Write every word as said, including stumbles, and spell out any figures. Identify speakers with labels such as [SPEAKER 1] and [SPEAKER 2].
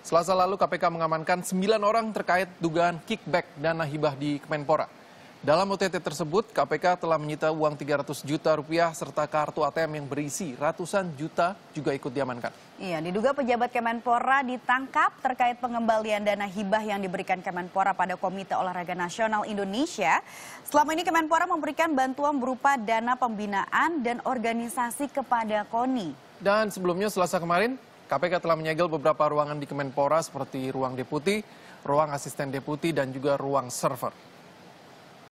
[SPEAKER 1] Selasa lalu K P K mengamankan sembilan orang terkait dugaan kickback dana hibah di Kemenpora. Dalam O T T tersebut, K P K telah menyita uang tiga ratus juta rupiah serta kartu A T M yang berisi ratusan juta juga ikut diamankan.
[SPEAKER 2] Iya, diduga pejabat Kemenpora ditangkap terkait pengembalian dana hibah yang diberikan Kemenpora pada Komite Olahraga Nasional Indonesia. Selama ini Kemenpora memberikan bantuan berupa dana pembinaan dan organisasi kepada KONI.
[SPEAKER 1] Dan sebelumnya Selasa kemarin, K P K telah menyegel beberapa ruangan di Kemenpora seperti ruang deputi, ruang asisten deputi, dan juga ruang server.